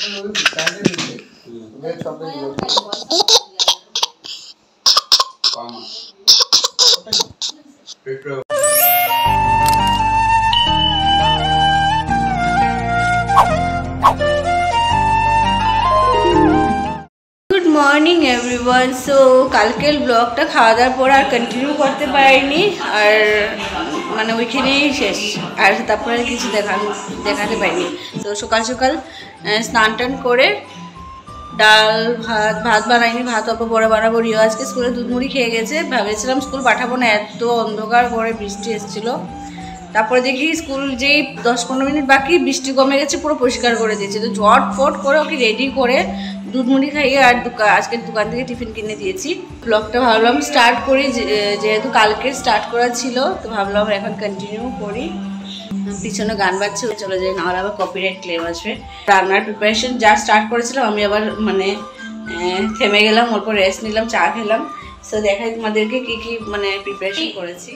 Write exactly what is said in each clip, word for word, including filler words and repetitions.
Morning everyone. So কালকের ব্লগটা খাওয়া দাওয়ার পর আর কন্টিনিউ করতে পারিনি, আর মানে ওইখানেই শেষ, আর তারপরে কিছু দেখানো দেখাতে পারিনি। তো সকাল সকাল স্নান টান করে ডাল ভাত ভাত বানাইনি, ভাত অল্প বড় বানাবো। রিও আজকে স্কুলে দুধ মুড়ি খেয়ে গেছে, ভেবেছিলাম স্কুল পাঠাবো না, এত অন্ধকার করে বৃষ্টি এসেছিলো। তারপরে দেখি স্কুল যেই দশ পনেরো মিনিট বাকি বৃষ্টি কমে গেছে, পুরো পরিষ্কার করে দিয়েছে। তো ঝটফট করে ওকে রেডি করে দুধ মুড়ি খাইয়ে আর দোকান আজকের দোকান থেকে টিফিন কিনে দিয়েছি। ব্লগটা ভাবলাম স্টার্ট করি, যেহেতু কালকে স্টার্ট করা ছিল, তো ভাবলাম এখন কন্টিনিউ করি। পিছনে গান বাজছে, চলে যাই, নাহলে আবার কপিরাইট ক্লেম আসবে। রান্নার প্রিপারেশন যা স্টার্ট করেছিলাম আমি আবার মানে থেমে গেলাম, ওর পর রেস্ট নিলাম, চা খেলাম। সো দেখাই তোমাদেরকে কী কী মানে প্রিপারেশন করেছি।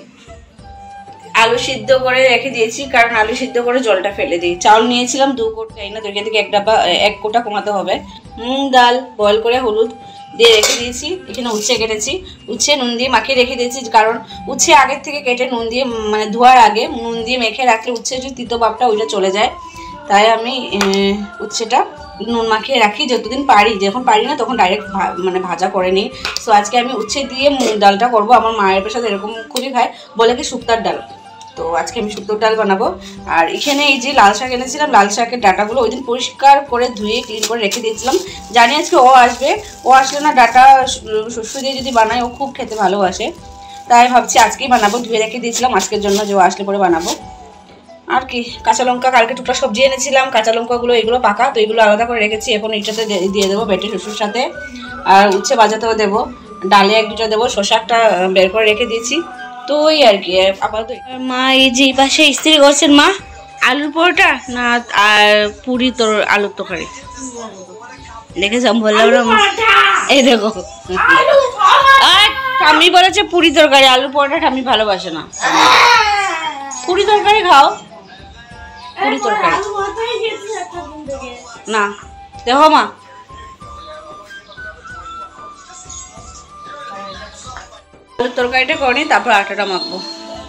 আলু সিদ্ধ করে রেখে দিয়েছি, কারণ আলু সিদ্ধ করে জলটা ফেলে দিই। চাউল নিয়েছিলাম দু কোট, তাই না, দুইখান থেকে এক ডাব্বা এক কোটা কমাতে হবে। মুগ ডাল বয়েল করে হলুদ দিয়ে রেখে দিয়েছি। এখানে উচ্ছে কেটেছি, উচ্ছে নুন দিয়ে মাখিয়ে রেখে দিয়েছি, কারণ উচ্ছে আগের থেকে কেটে নুন দিয়ে মানে ধোয়ার আগে নুন দিয়ে মেখে রাখলে উচ্ছে যে তিতো ভাবটা ওইটা চলে যায়। তাই আমি উচ্ছেটা নুন মাখিয়ে রাখি যতদিন পারি, যখন পারি না তখন ডাইরেক্ট মানে ভাজা করে নিই। সো আজকে আমি উচ্ছে দিয়ে মুগ ডালটা করবো। আমার মায়ের পেশাতে এরকম খুবই খায়, বলে কি শুক্তার ডাল। তো আজকে আমি শুক্তোর ডাল বানাবো। আর এখানে এই যে লাল শাক এনেছিলাম, লাল শাকের ডাটাগুলো ওই দিন পরিষ্কার করে ধুয়ে ক্লিন করে রেখে দিয়েছিলাম। জানি আজকে ও আসবে, ও আসলে না ডাটা শস্য দিয়ে যদি বানাই ও খুব খেতে ভালোবাসে, তাই ভাবছি আজকেই বানাবো। ধুয়ে রেখে দিয়েছিলাম আজকের জন্য, যে ও আসলে পরে বানাবো। আর কি, কাঁচা লঙ্কা কালকে টুকটা সবজি এনেছিলাম, কাঁচা লঙ্কাগুলো এগুলো পাকা, তো এগুলো আলাদা করে রেখেছি। এখন এটাতে দিয়ে দেবো বেটে শস্যর সাথে, আর উচ্ছে ভাজাতেও দেবো, ডালে এক দুটো দেবো, শশাকটা বের করে রেখে দিয়েছি। তো ওই আর কি আপাতত। মা এই যে পাশে ইস্ত্রি করছেন, মা আলুর পরোটা না আর পুরি তোর আলুর তরকারি দেখেছ বললাম, এই দেখো ঠাম্মি বলেছে পুরি তরকারি, আলুর পরোটা ঠাম্মি ভালোবাসে না। পুরি তরকারি খাও, পুরি তরকারি না, দেখো মা আলুর তরকারিটা করি, তারপর আটাটা মাখবো।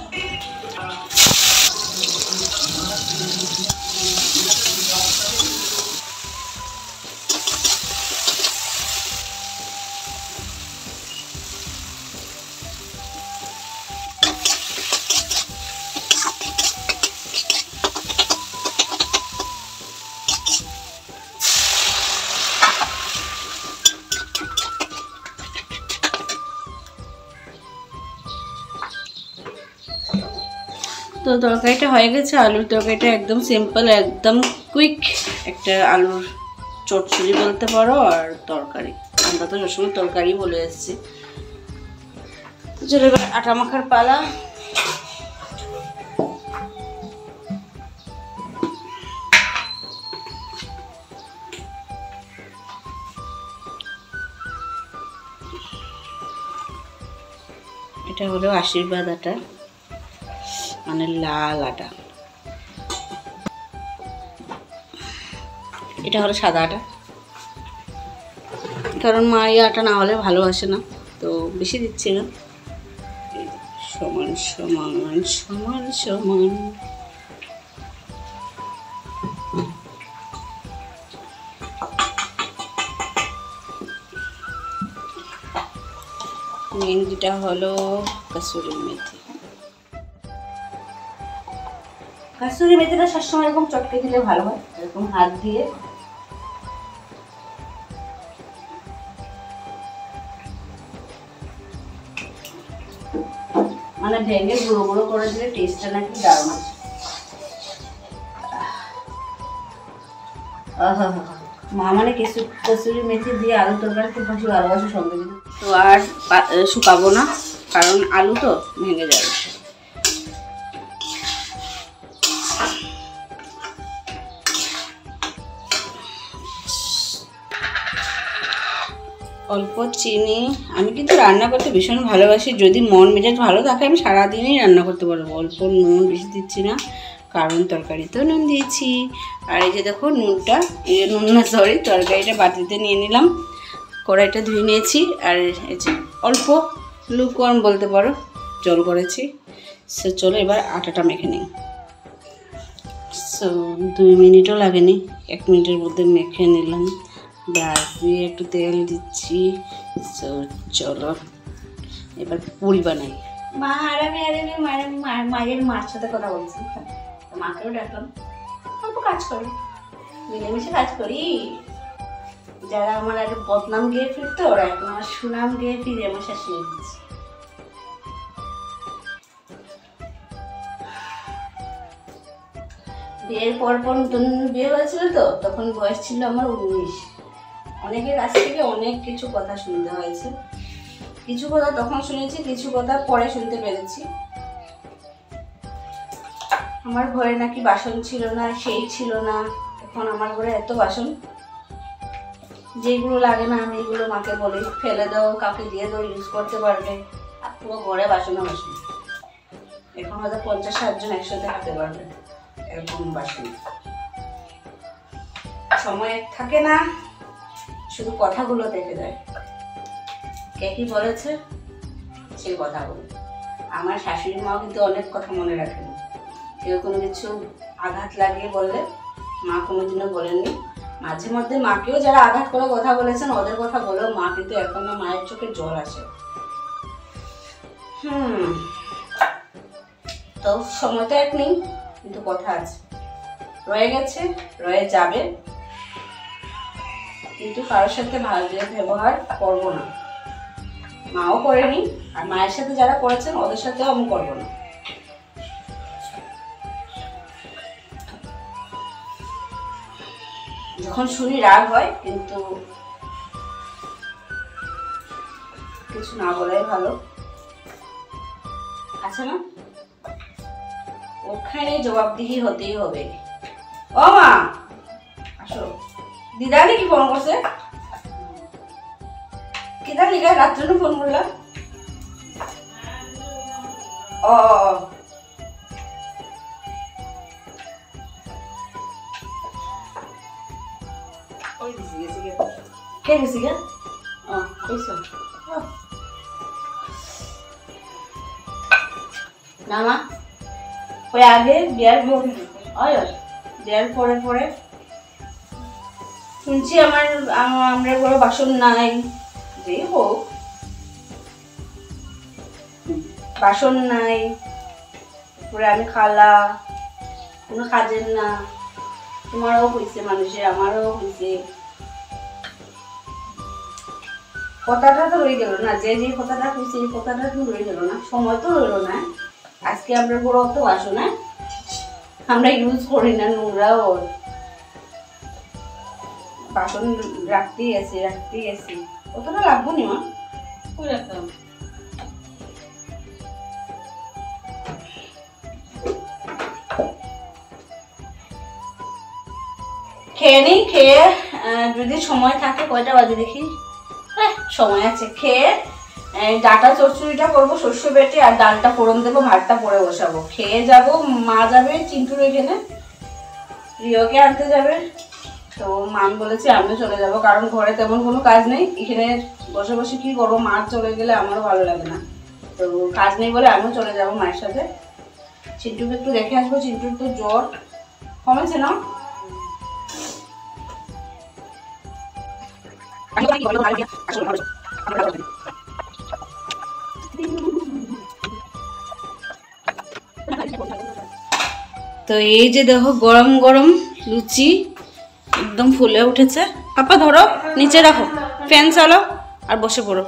তো তরকারিটা হয়ে গেছে, আলুর তরকারিটা একদম সিম্পল, একদম কুইক একটা আলুর চচ্চড়ি বলতে পারো, আর তরকারি। আমরা তো সবসময় তরকারি বলে এসেছি। তো চলো এবার আটা মাখার পালা। এটা হলো আশীর্বাদ আটা, মানে লাল আটা। এটা হলো সাদা আটা, কারণ মা এই আটা না হলে ভালোবাসে না, তো বেশি দিচ্ছি না। সমান সমান সমান সমান মেন যেটা হলো কাসুরি মেথি। কাসুরি মেথিটা সবসময় এরকম চটকে দিলে ভালো হয়, এরকম হাত দিয়ে। মানে ভেঙে গুঁড়ো গুঁড়ো করে দিলে টেস্টটা নাকি দারুণ আছে। মা মানে কিছু কসুরি মেথি দিয়ে আলু তরকারি খুব বেশি ভালোবাসে সঙ্গে দিতে। তো আর শুকাবো না, কারণ আলু তো ভেঙে যাবে। অল্প চিনি। আমি কিন্তু রান্না করতে ভীষণ ভালোবাসি, যদি মন মেজাজ ভালো থাকে আমি সারাদিনই রান্না করতে পারবো। অল্প নুন, বেশি দিচ্ছি না, কারণ তরকারিতেও নুন দিয়েছি, আর এই যে দেখো নুনটা, এই যে নুন না সরি তরকারিটা বাটিতে নিয়ে নিলাম, কড়াইটা ধুয়ে নিয়েছি। আর এই যে অল্প লুকওয়ার্ম বলতে পারো জল করেছি। সে চলো এবার আটাটা মেখে নিই। সো দুই মিনিটও লাগেনি, এক মিনিটের মধ্যে মেখে নিলাম। ব্রাশ দিয়ে একটু তেল দিচ্ছি। সো চলো এবার পুরি বানাই। মা আর আমি আর আমি মায়ের মায়ের মার সাথে কথা বলছি, মাকেও ডাকলাম অল্প কাজ করি, মিলেমিশে কাজ করি। যারা আমার আগে বদনাম গিয়ে ফিরতো ওরা এখন আমার সুনাম গিয়ে ফিরে আমার শাশুড়ি দিচ্ছে। বিয়ের পর পর নতুন বিয়ে হয়েছিল তো, তখন বয়স ছিল আমার উনিশ। অনেকের কাছ থেকে অনেক কিছু কথা শুনতে হয়েছে, কিছু কথা তখন শুনেছি, কিছু কথা পরে শুনতে পেরেছি। আমার ঘরে নাকি বাসন ছিল না, সেই ছিল না। এখন আমার ঘরে এত বাসন, যেগুলো লাগে না আমি এগুলো মাকে বলি ফেলে দাও, কাউকে দিয়ে দাও, ইউজ করতে পারবে। আর পুরো ঘরে বাসন বাসন, এখন হয়তো পঞ্চাশ ষাট জন একসাথে খেতে পারবে এরকম বাসন। সময় থাকে না, শুধু কথাগুলো দেখে যায়। কে কি বলেছে সেই কথাগুলো। আমার শাশুড়ি মাও কিন্তু অনেক কথা মনে রাখেন। কেউ কোনো কিছু আঘাত লাগিয়ে বললে মা কোনোদিনও বলেননি। মাঝে মধ্যে মাকেও যারা আঘাত করে কথা বলেছেন ওদের কথা বলেও মা কিন্তু এখনো মায়ের চোখে জল আসে। হুম তো সময় তো এক নেই, কিন্তু কথা আছে, রয়ে গেছে, রয়ে যাবে। কিন্তু কারোর সাথে ভালো ব্যবহার করবো না, মাও করেনি। আর মায়ের সাথে যারা করেছেন ওদের সাথেও আমি করবো না। যখন শুনি রাগ হয়, কিন্তু কিছু না বলাই ভালো। আছে না, ওখানে জবাবদিহি হতেই হবে। ও মা আসো, দিদা নাকি ফোন করছে? কিদা লিখা রাত্রে ফোন করলাম? ও কে গেছি গে? না মা ওই আগে বিয়ার বিয়ার পরে পরে শুনছি আমার আমরা বড় বাসন নাই, যে হোক বাসন নাই, পরে আমি খালা কোনো কাজের না। তোমারও হয়েছে মানুষের, আমারও হয়েছে। কথাটা তো রয়ে গেল না, যে যে কথাটা হয়েছে এই কথাটা তো রয়ে গেল না, সময় তো রইল না। আজকে আমরা বড় অত বাসন না আমরা ইউজ করি না, নোংরাও বাসন রাখতেই আছি রাখতেই আছি। অতটা লাগবো নি মা, কই রাখতাম। খেয়ে নিই, খেয়ে যদি সময় থাকে, কয়টা বাজে দেখি, হ্যাঁ সময় আছে, খেয়ে ডাটা চচ্চড়িটা করবো, শস্য বেটে আর ডালটা ফোড়ন দেবো, ভাতটা পরে বসাবো। খেয়ে যাবো, মা যাবে চিন্টুর এখানে, রিওকে আনতে যাবে। তো মাম বলেছে আমিও চলে যাব, কারণ ঘরে তেমন কোনো কাজ নেই। এখানে বসে বসে কি করবো, মা চলে গেলে আমারও ভালো লাগে না। তো কাজ নেই বলে আমিও চলে যাব মায়ের সাথে। চিন্টুকে একটু দেখে আসবো, চিন্টুর তো জ্বর কমেছে না। তো এই যে দেখো গরম গরম লুচি একদম ফুলে উঠেছে। পাপা ধরো, নিচে রাখো, ফ্যান চালাও আর বসে পড়ো।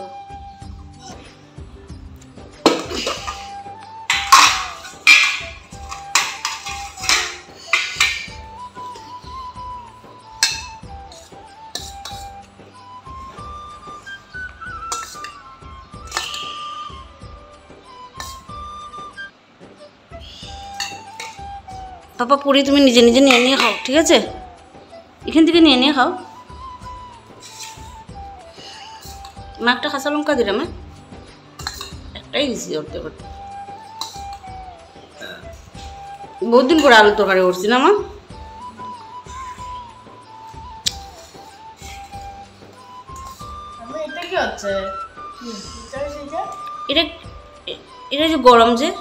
পাপা পুরি তুমি নিজে নিজে নিয়ে নিয়ে খাও, ঠিক আছে? এখান থেকে নিয়ে নিয়ে খাও। মা একটা কাঁচা লঙ্কা দিলাম, একটাই দিছি করতে করতে। বহুত দিন পরে আলু তরকারি করছি না মা। এটা কি হচ্ছে? এটা এটা যে গরম যে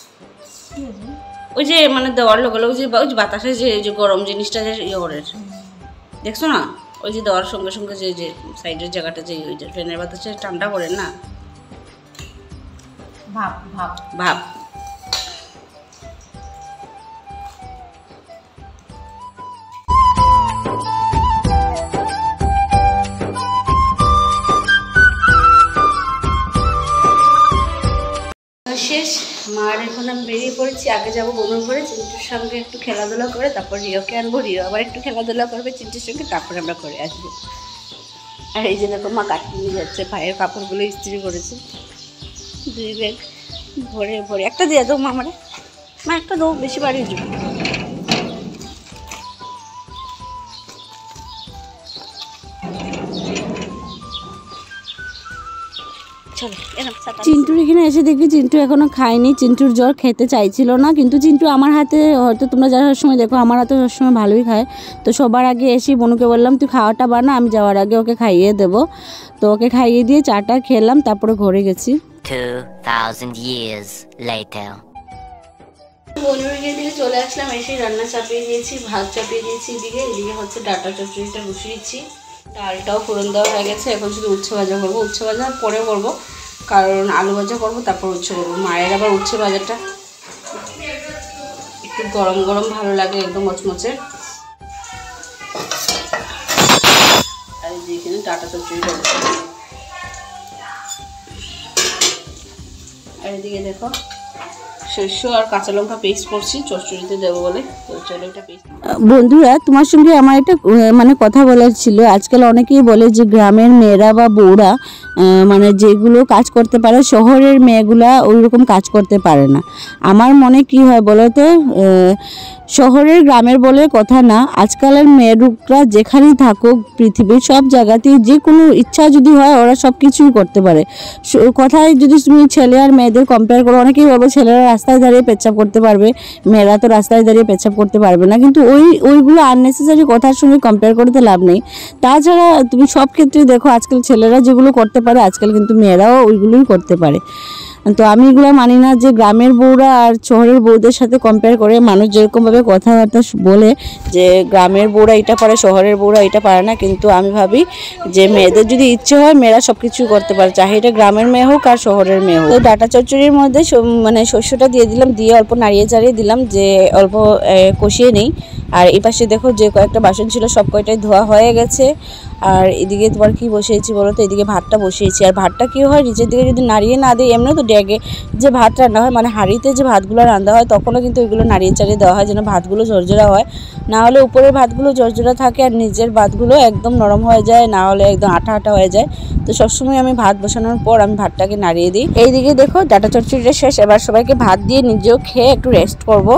ওই যে মানে দেওয়ার লোক ওই যে ওই যে বাতাসে যে যে গরম জিনিসটা যে ইয়ে করে দেখছো না, ওই যে দেওয়ার সঙ্গে সঙ্গে যে যে সাইডের জায়গাটা যে ওই যে ফ্যানের বাতাসে ঠান্ডা করে না, ভাব ভাব ভাব। শেষ মার এখন আমি বেরিয়ে পড়েছি, আগে যাবো বনুর ঘরে চিন্টুর সঙ্গে একটু খেলাধুলা করে, তারপর রিওকে আনবো, রিও আবার একটু খেলাধুলা করবে চিন্টুর সঙ্গে, তারপর আমরা করে আসবো। আর এই যে দেখো মা কাটি নিয়ে যাচ্ছে, ভাইয়ের কাপড়গুলো ইস্ত্রি করেছে দুই ব্যাগ ভরে ভরে। একটা দিয়ে দাও মা আমারে, মা একটা দাও, বেশি বাড়িয়ে যাবো। চিন্টুর এখানে এসে দেখি চিন্টু এখনো খায়নি, চিন্টুর জ্বর খেতে চাইছিল না, কিন্তু চিন্টু আমার হাতে হয়তো তোমরা যারা সবসময় দেখো আমার হাতে সবসময় ভালোই খায়। তো সবার আগে এসে বনুকে বললাম তুই খাওয়াটা বানা, আমি যাওয়ার আগে ওকে খাইয়ে দেবো। তো ওকে খাইয়ে দিয়ে চাটা খেলাম, তারপরে ঘরে গেছি। বনুর দিকে চলে আসলাম, এসে রান্না চাপিয়ে দিয়েছি, ভাত চাপিয়ে দিয়েছি, এদিকে এদিকে হচ্ছে ডাটা চচ্চড়িটা বসিয়েছি, ডালটাও ফোড়ন দেওয়া হয়ে গেছে। এখন শুধু উচ্ছে ভাজা করবো, উচ্ছে ভাজা পরে করবো কারণ আলু ভাজা করবো তারপর উচ্ছে করবো। মায়ের আবার উচ্ছে ভাজাটা একটু গরম গরম ভালো লাগে, একদম মচমচে। আর এখানে ডাটা চচ্চড়িটা আর এদিকে দেখো শস্য আর কাঁচা লঙ্কা পেস্ট করছি চচ্চড়িতে দেবো বলে। বন্ধুরা তোমার সঙ্গে আমার একটা মানে কথা বলার ছিল, আজকাল অনেকেই বলে যে গ্রামের মেয়েরা বা বউরা মানে যেগুলো কাজ করতে পারে শহরের মেয়েগুলা ওই রকম কাজ করতে পারে না। আমার মনে কি হয় বলো তো, শহরের গ্রামের বলে কথা না, আজকালের মেয়েরা যেখানেই থাকুক পৃথিবীর সব জায়গাতেই যে কোনো ইচ্ছা যদি হয় ওরা সব কিছুই করতে পারে। কথায় যদি তুমি ছেলে আর মেয়েদের কম্পেয়ার করো, অনেকেই বলবো ছেলেরা রাস্তায় দাঁড়িয়ে পেচ্ছাপ করতে পারবে, মেয়েরা তো রাস্তায় দাঁড়িয়ে পেচ্ছাপ করতে পারবে না, কিন্তু ওই ওইগুলো আননেসেসারি কথার সঙ্গে কম্পেয়ার করতে লাভ নেই। তাছাড়া তুমি সব ক্ষেত্রে দেখো আজকাল ছেলেরা যেগুলো করতে পারে আজকাল কিন্তু মেয়েরাও ওইগুলোই করতে পারে। তো আমি এগুলো মানি না যে গ্রামের বউরা আর শহরের বউদের সাথে কম্পেয়ার করে মানুষ যেরকমভাবে কথাবার্তা বলে যে গ্রামের বউরা এটা পারে শহরের বউরা এটা পারে না, কিন্তু আমি ভাবি যে মেয়েদের যদি ইচ্ছে হয় মেয়েরা সব কিছু করতে পারে, চাহে এটা গ্রামের মেয়ে হোক আর শহরের মেয়ে হোক। তো ডাটা চচ্চড়ির মধ্যে মানে শস্যটা দিয়ে দিলাম, দিয়ে অল্প নাড়িয়ে চাড়িয়ে দিলাম যে অল্প কষিয়ে নেই। আর এই পাশে দেখো যে কয়েকটা বাসন ছিল সব কয়টাই ধোয়া হয়ে গেছে। আর এদিকে তোমার কি বসিয়েছি বলো তো, এদিকে ভাতটা বসিয়েছি। আর ভাতটা কি হয় নিচের দিকে যদি নাড়িয়ে না দিই, এমনি তো ড্যাগে যে ভাত রান্না হয় মানে হাঁড়িতে যে ভাতগুলো রান্না হয় তখনও কিন্তু ওইগুলো নাড়িয়ে চাড়িয়ে দেওয়া হয় যেন ভাতগুলো ঝরঝরা হয়, না হলে উপরের ভাতগুলো ঝরঝরা থাকে আর নিচের ভাতগুলো একদম নরম হয়ে যায়, না হলে একদম আঠা আঠা হয়ে যায়। তো সবসময় আমি ভাত বসানোর পর আমি ভাতটাকে নাড়িয়ে দিই। এইদিকে দেখো ডাটা চচ্চড়িটা শেষ, এবার সবাইকে ভাত দিয়ে নিজেও খেয়ে একটু রেস্ট করবো।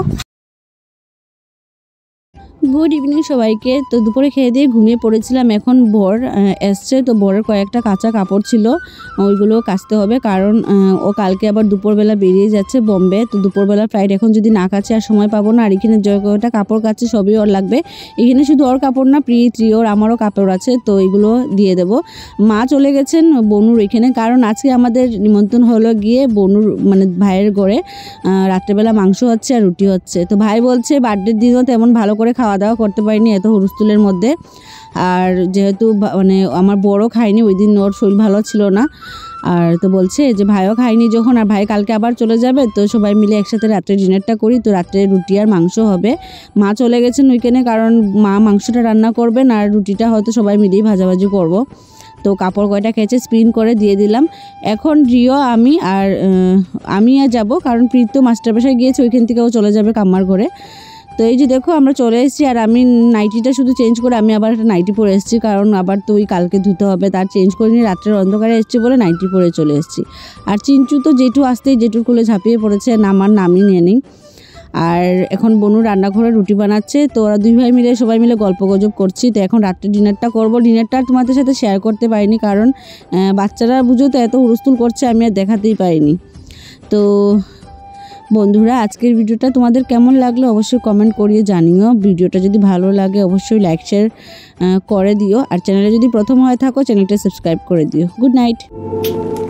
গুড ইভিনিং সবাইকে। তো দুপুরে খেয়ে দিয়ে ঘুমিয়ে পড়েছিলাম, এখন ভোর এসছে, তো ভোরের কয়েকটা কাঁচা কাপড় ছিল ওইগুলো কাচতে হবে কারণ ও কালকে আবার দুপুরবেলা বেরিয়ে যাচ্ছে বোম্বে। তো দুপুরবেলা ফ্লাইট, এখন যদি না কাছে আর সময় পাবো না। আর এখানে যে কয়টা কাপড় কাচ্ছে সবই ওর লাগবে, এখানে শুধু ওর কাপড় না প্রি ত্রিওর আমারও কাপড় আছে, তো এগুলো দিয়ে দেবো। মা চলে গেছেন বনুর এখানে, কারণ আজকে আমাদের নিমন্ত্রণ হলো গিয়ে বনুর মানে ভাইয়ের ঘরে, রাত্রেবেলা মাংস হচ্ছে আর রুটি হচ্ছে। তো ভাই বলছে বার্থডের দিনও তেমন ভালো করে খাওয়া দাওয়া করতে পারিনি এত হুলস্থুলের মধ্যে, আর যেহেতু মানে আমার বড় খায়নি ওই দিন, ওর শরীর ভালো ছিল না। আর তো বলছে যে ভাইও খায়নি যখন, আর ভাই কালকে আবার চলে যাবে, তো সবাই মিলে একসাথে রাত্রে ডিনারটা করি। তো রাত্রে রুটি আর মাংস হবে। মা চলে গেছেন উইকেন্ডে, কারণ মা মাংসটা রান্না করবেন আর রুটিটা হয়তো সবাই মিলেই ভাজাভাজি করব। তো কাপড় কয়টা কেচে স্পিন করে দিয়ে দিলাম। এখন রিও আমি আর আমি আর যাবো, কারণ প্রীত তো মাস্টার বাসায় গিয়েছে, ওইখান থেকেও চলে যাবে কাম্মার ঘরে। তো এই যে দেখো আমরা চলে এসেছি, আর আমি নাইটিটা শুধু চেঞ্জ করে আমি আবার একটা নাইটি পরে এসেছি, কারণ আবার তো ওই কালকে ধুতে হবে, তার চেঞ্জ করে নিয়ে রাত্রের অন্ধকারে এসেছি বলে নাইটি পরে চলে এসেছি। আর চিঞ্চু তো জেঠু আসতেই জেঠুর কোলে ঝাঁপিয়ে পড়েছে, নামার নামই নিয়ে নিই। আর এখন বনু রান্নাঘরে রুটি বানাচ্ছে, তো ওরা দুই ভাই মিলে সবাই মিলে গল্প গুজব করছি। তো এখন রাত্রে ডিনারটা করব। ডিনারটা তোমাদের সাথে শেয়ার করতে পারিনি, কারণ বাচ্চারা বুঝো তো এত হুলস্থুল করছে, আমি আর দেখাতেই পারিনি। তো বন্ধুরা, আজকের ভিডিওটা তোমাদের কেমন লাগলো অবশ্যই কমেন্ট করিয়ে জানিও। ভিডিওটা যদি ভালো লাগে অবশ্যই লাইক শেয়ার করে দিও, আর চ্যানেলে যদি প্রথম হয়ে থাকো চ্যানেলটা সাবস্ক্রাইব করে দিও। Good night.